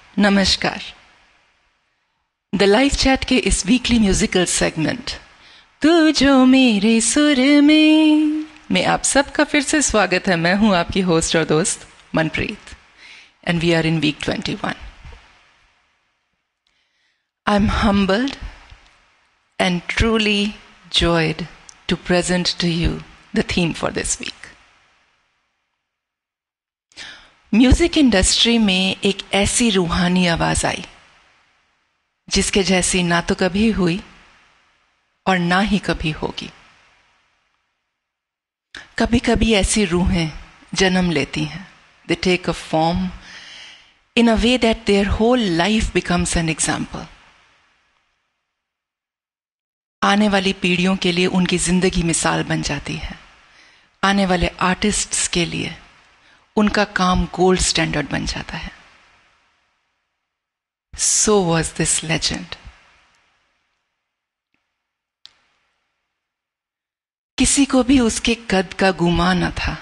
नमस्कार। The live chat के इस वीकली म्यूजिकल सेगमेंट तू जो मेरे सुर में आप सबका फिर से स्वागत है। मैं हूं आपकी होस्ट और दोस्त Manpreet and we are in week 21। I am humbled and truly joyed to present to you the theme for this week. Music industry में एक ऐसी रूहानी आवाज आई जिसके जैसी ना तो कभी हुई और ना ही कभी होगी। कभी कभी ऐसी रूहें जन्म लेती हैं। They take a form in a way that their whole life becomes an example. आने वाली पीढ़ियों के लिए उनकी जिंदगी मिसाल बन जाती है। आने वाले आर्टिस्ट्स के लिए उनका काम गोल्ड स्टैंडर्ड बन जाता है। So was this legend. किसी को भी उसके कद का गुमान न था।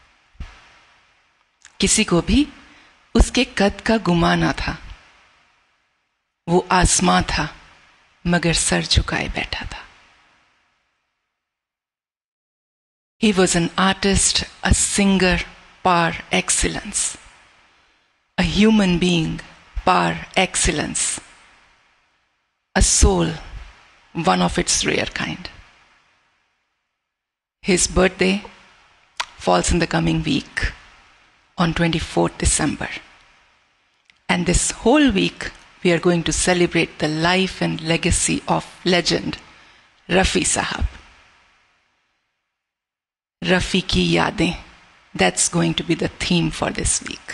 किसी को भी उसके कद का गुमान न था। वो आसमां था मगर सर झुकाए बैठा था। He was an artist, a singer par excellence, a human being par excellence, a soul, one of its rare kind. His birthday falls in the coming week on 24th December. And this whole week we are going to celebrate the life and legacy of legend Rafi Sahab. Rafi ki yadein. That's going to be the theme for this week.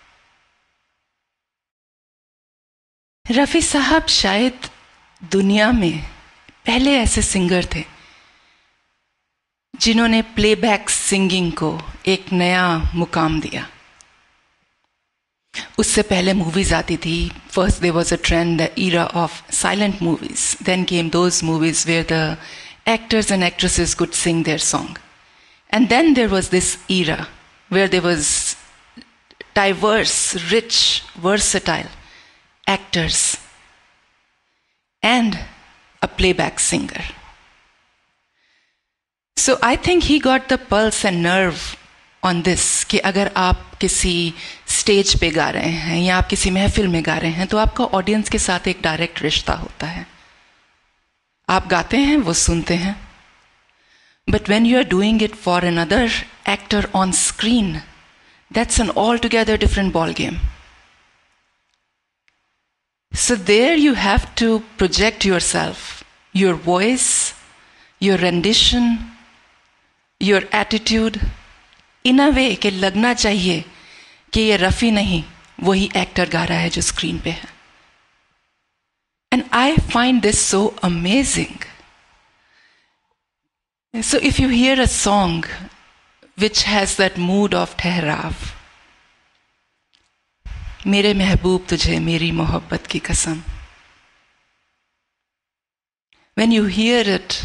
Rafi साहब शायद दुनिया में पहले ऐसे singer थे जिन्होंने playback singing को एक नया मुकाम दिया। उससे पहले मूवीज आती थी। First there was a trend, the era of silent movies. Then came those movies where the actors and actresses could sing their song. And then there was this era where there was diverse, rich, versatile actors and a playback singer. So I think he got the pulse and nerve on this कि अगर आप किसी stage पे गा रहे हैं या आप किसी महफिल में गा रहे हैं तो आपका ऑडियंस के साथ एक डायरेक्ट रिश्ता होता है। आप गाते हैं, वो सुनते हैं। But when you are doing it for another actor on screen, that's an altogether different ball game. So there you have to project yourself, your voice, your rendition, your attitude in a way कि लगना चाहिए कि ये रफ़ी नहीं, वही actor गा रहा है जो स्क्रीन पे है। And I find this so amazing. So if you hear a song which has that mood of ठहराव, मेरे महबूब तुझे मेरी मोहब्बत की कसम, when you hear it,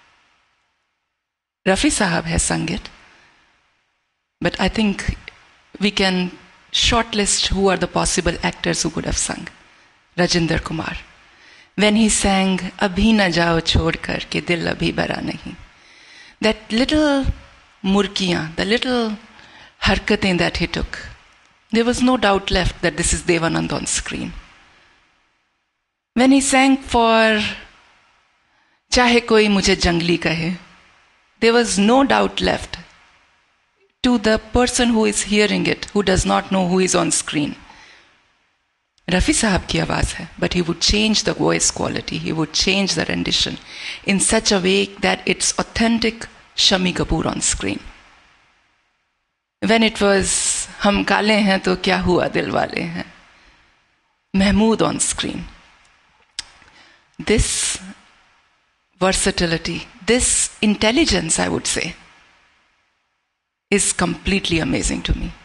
Rafi Sahab has sung it, but I think we can shortlist who are the possible actors who could have sung. Rajinder Kumar, when he sang अभी न जाओ छोड़कर के दिल अभी भरा नहीं, that little murkiyan, the little harkatein that he took, there was no doubt left that this is Devanand on screen. When he sang for चाहे कोई मुझे जंगली कहे, there was no doubt left to the person who is hearing it, who does not know who is on screen. Rafi Sahab की आवाज है, but he would change the voice quality, he would change the rendition in such a way that it's authentic Shami Kapoor on screen. When it was हम काले हैं तो क्या हुआ दिल वाले हैं, Mahmood on screen. This versatility, this intelligence, I would say, is completely amazing to me.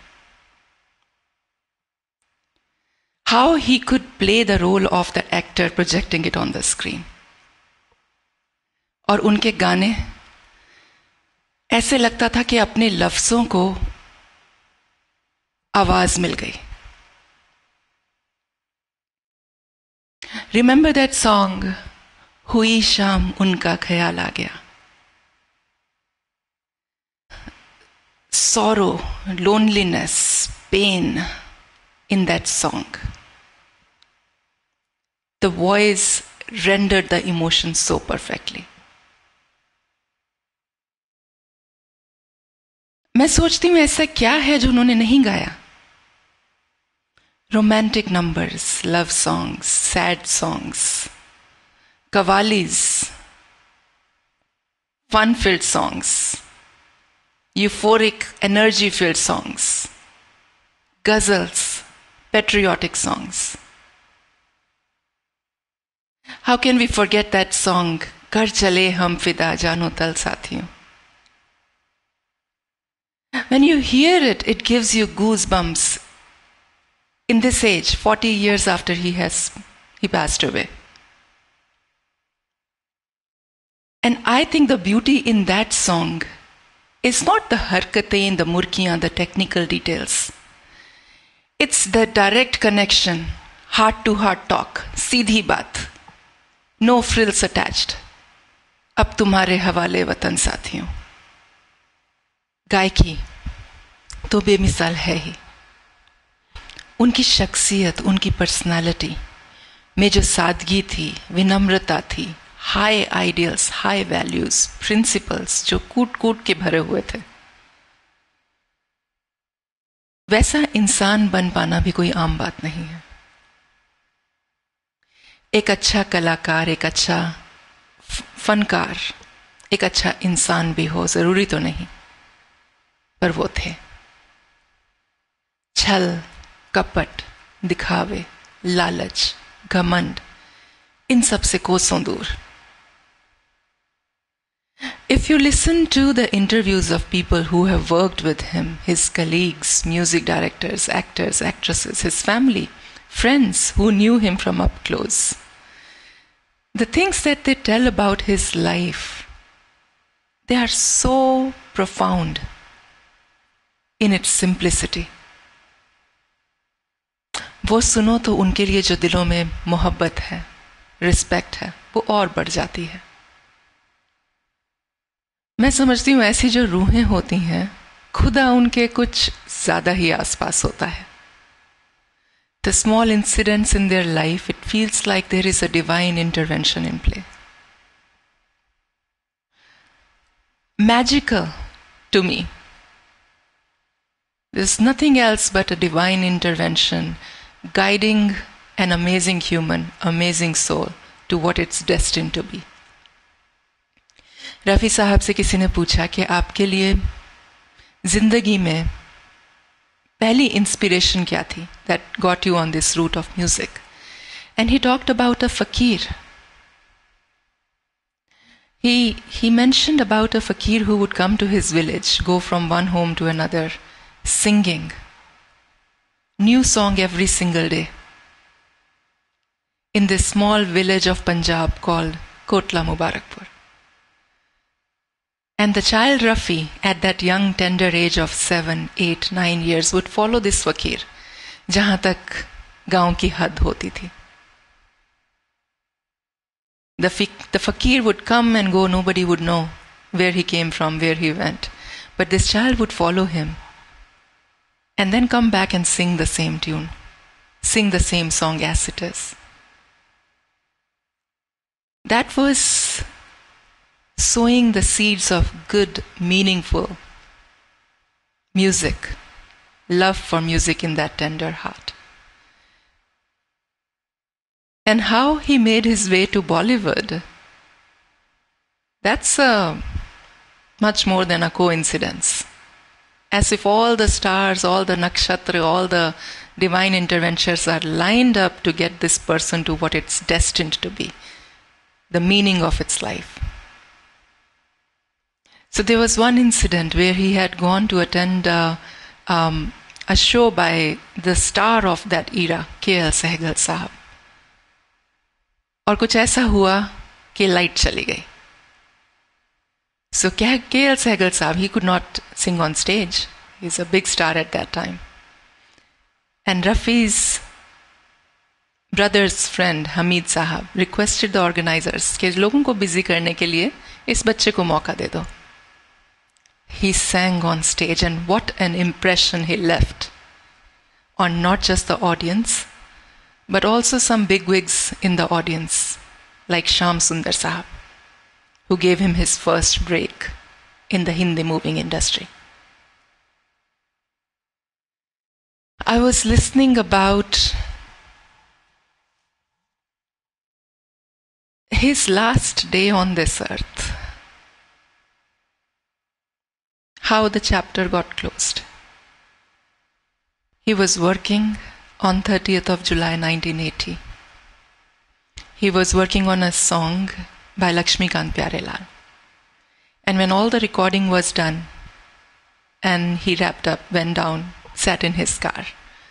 How he could play the role of the actor projecting it on the screen. और उनके गाने ऐसे लगता था कि अपने लफ्जों को आवाज मिल गई। Remember that song, हुई शाम उनका ख्याल आ गया. Sorrow, loneliness, pain in that song. The voice rendered the emotion so perfectly. मैं सोचती हूँ ऐसा क्या है जो उन्होंने नहीं गाया. Romantic numbers, love songs, sad songs, qawwalis, fun-filled songs, euphoric, energy-filled songs, ghazals, patriotic songs. How can we forget that song, Kar Chale Hum Fida Jano Tal Sathiyon? When you hear it, it gives you goosebumps. In this age, 40 years after he passed away. And I think the beauty in that song is not the harkatein, the murkiyan, the technical details. It's the direct connection, heart-to-heart talk, सीधी बात, no frills attached. अब तुम्हारे हवाले वतन साथियों. गायकी तो बेमिसाल है ही. उनकी शख्सियत, उनकी पर्सनालिटी में जो सादगी थी, विनम्रता थी, high ideals, high values, principles जो कूट कूट के भरे हुए थे, वैसा इंसान बन पाना भी कोई आम बात नहीं है. एक अच्छा कलाकार, एक अच्छा फनकार, एक अच्छा इंसान भी हो, जरूरी तो नहीं, पर वो थे. छल, कपट, दिखावे, लालच, घमंड, इन सब से कोसों दूर. If you listen to the interviews of people who have worked with him, his colleagues, music directors, actors, actresses, his family, friends who knew him from up close, the things that they tell about his life, they are so profound in its simplicity. वो सुनो तो उनके लिए जो दिलों में मोहब्बत है, रिस्पेक्ट है, वो और बढ़ जाती है. मैं समझती हूँ ऐसी जो रूहें होती हैं, खुदा उनके कुछ ज़्यादा ही आसपास होता है. The small incidents in their life, it feels like there is a divine intervention in play. Magical to me. There's nothing else but a divine intervention guiding an amazing human, amazing soul to what it's destined to be. Rafi साहब से किसी ने पूछा कि आपके लिए जिंदगी में पहली इंस्पिरेशन क्या थी that got you on this route of music? And he talked about a fakir. He mentioned about a fakir who would come to his village, go from one home to another, singing new song every single day in this small village of Punjab called Kotla Mubarakpur. And the child Rafi, at that young tender age of 7, 8, 9 years, would follow this fakir, जहाँ तक गांव की हद होती थी. The fakir would come and go, nobody would know where he came from, where he went. But this child would follow him and then come back and sing the same tune, sing the same song as it is. That was sowing the seeds of good, meaningful music, love for music in that tender heart. And how he made his way to Bollywood, that's much more than a coincidence. As if all the stars, all the nakshatra, all the divine interventions are lined up to get this person to what it's destined to be, the meaning of its life. So there was one incident where he had gone to attend a show by the star of that era, K.L. Sehgal Sahab. और कुछ ऐसा हुआ कि light चली गई. So K.L. Sehgal Sahab, he could not sing on stage. He's a big star at that time. And Rafi's brother's friend Hamid Sahab requested the organizers कि लोगों को busy करने के लिए इस बच्चे को मौका दे दो. He sang on stage, and what an impression he left on not just the audience, but also some bigwigs in the audience, like Shyam Sundar Sahab, who gave him his first break in the Hindi moving industry. I was listening about his last day on this earth, how the chapter got closed. He was working on 30th of July 1980. He was working on a song by Lakshmikant Pyarelal. And when all the recording was done and he wrapped up, went down, sat in his car,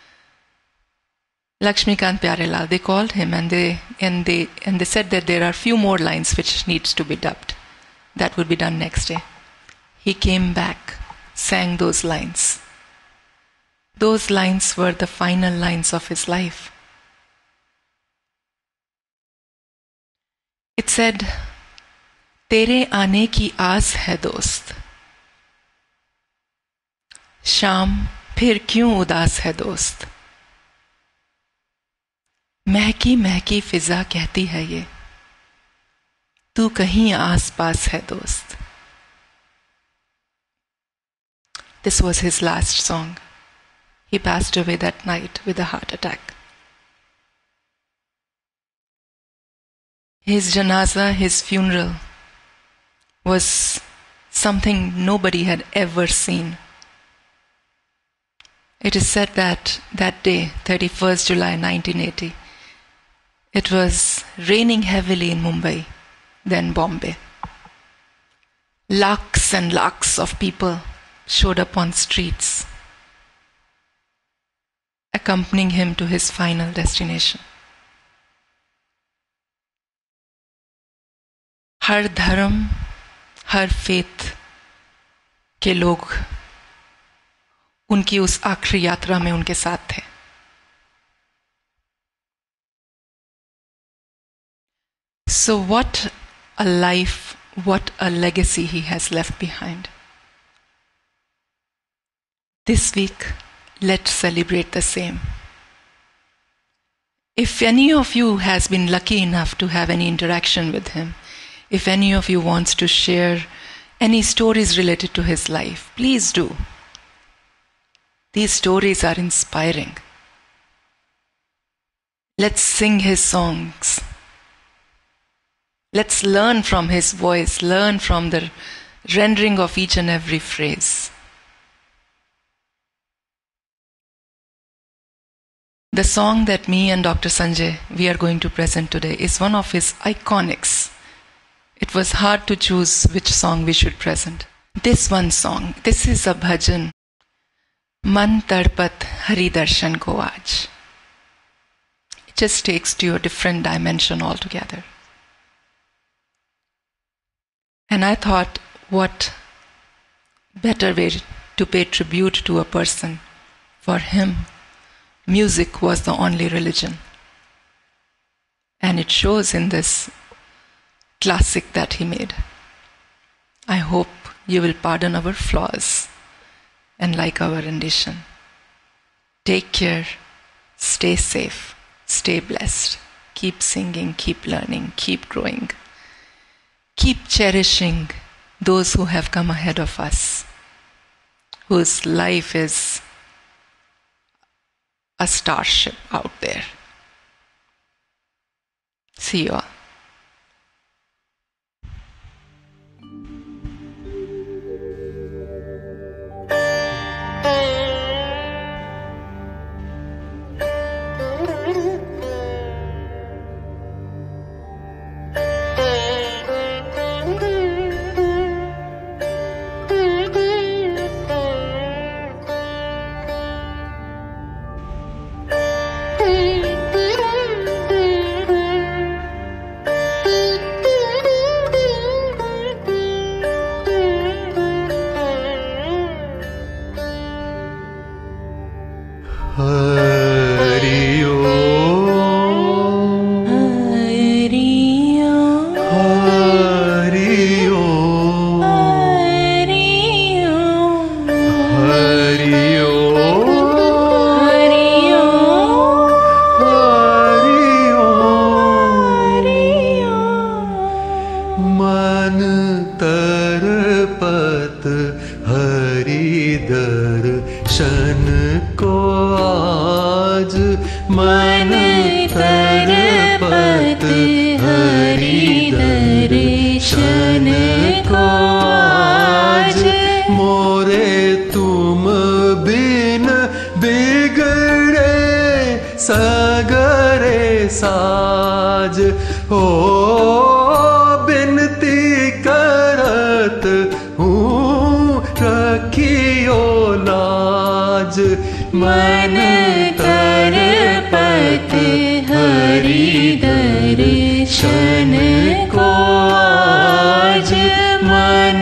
Lakshmikant Pyarelal, they called him and they said that there are few more lines which needs to be dubbed. That would be done next day. He came back, sang those lines. Those lines were the final lines of his life. It said, तेरे आने की आस है दोस्त, शाम फिर क्यों उदास है दोस्त, महकी महकी फिजा कहती है ये, तू कहीं आस पास है दोस्त. This was his last song. He passed away that night with a heart attack. His janaza, his funeral, was something nobody had ever seen. It is said that that day, 31st July 1980, it was raining heavily in Mumbai, then Bombay. Lakhs and lakhs of people showed up on streets, accompanying him to his final destination. हर धर्म, हर faith के लोग उनकी उस आखिरी यात्रा में उनके साथ थे. So what a life, what a legacy he has left behind. This week, let's celebrate the same. If any of you has been lucky enough to have any interaction with him, if any of you wants to share any stories related to his life, please do. These stories are inspiring. Let's sing his songs. Let's learn from his voice, learn from the rendering of each and every phrase. The song that me and Dr. Sanjay, we are going to present today is one of his iconics. It was hard to choose which song we should present. This one song, this is a bhajan. Man Tadpat Hari Darshan Ko Aaj. It just takes to a different dimension altogether. And I thought, what better way to pay tribute to a person? For him, music was the only religion. And it shows in this classic that he made. I hope you will pardon our flaws and like our rendition. Take care, stay safe, stay blessed. Keep singing, keep learning, keep growing. Keep cherishing those who have come ahead of us, whose life is a starship out there. See you all. मन तरपत हरि दर्शन को आज। मोरे तुम बिन बिगड़े सगरे साज हो, बिनती करत हूँ रखियो लाज। मन तरपत हरि दर्शन को आज। मन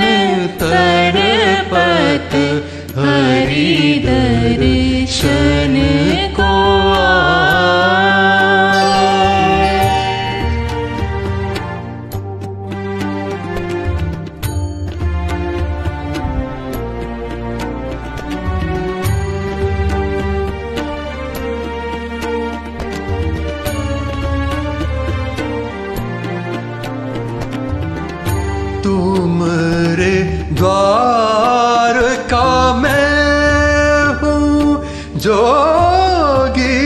तरपत हरि दर्शन को तुमरे द्वार का मैं हूँ जोगी।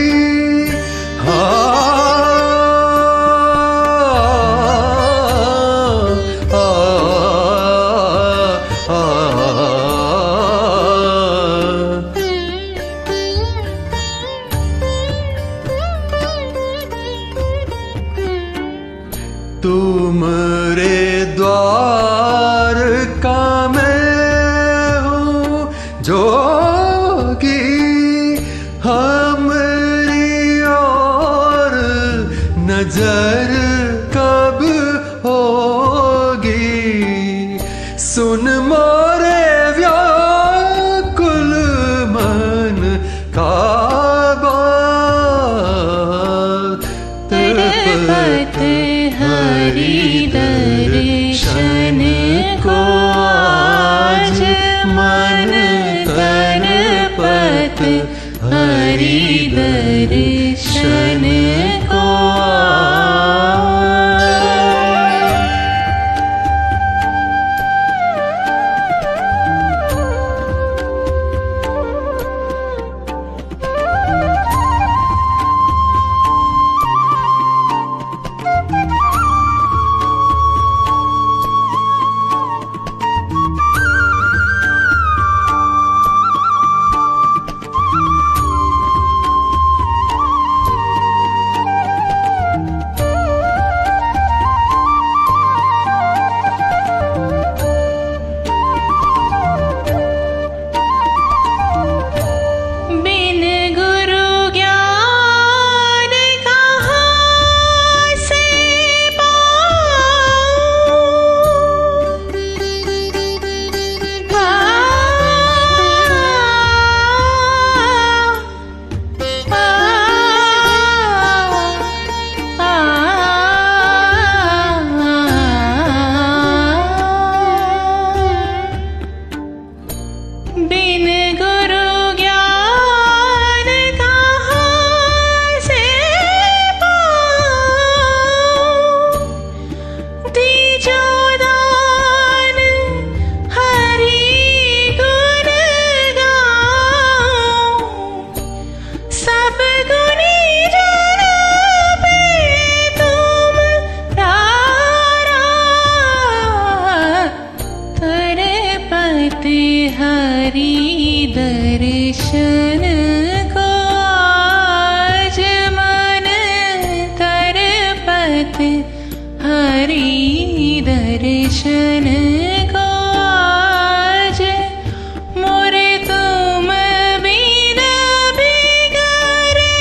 तुमरे द्वार का मैं हूँ जोगी। हमरी और नजर कब होगी। सुन मोरे व्याकुल मन का बात। तरपत हरि दर्शन को आज। मन तरपत हरि दर्शन को दर्शन को आज। मन तरपत हरि दर्शन को आज। मोरे तुम बिन बिगड़े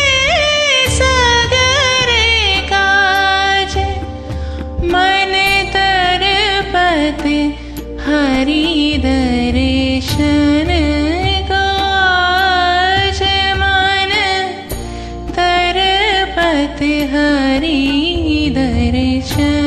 सगरे काज। मन तरपत हरि दर्शन को आज। मन तरपत हरि दर्शन